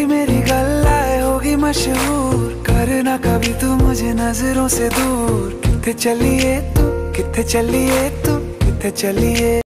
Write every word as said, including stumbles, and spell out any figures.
तेरी मेरी गल्लाए होगी मशहूर, करना कभी तू मुझे नजरों से दूर। किथे चलिए तू, किथे चलिए तू, किथे चलिए।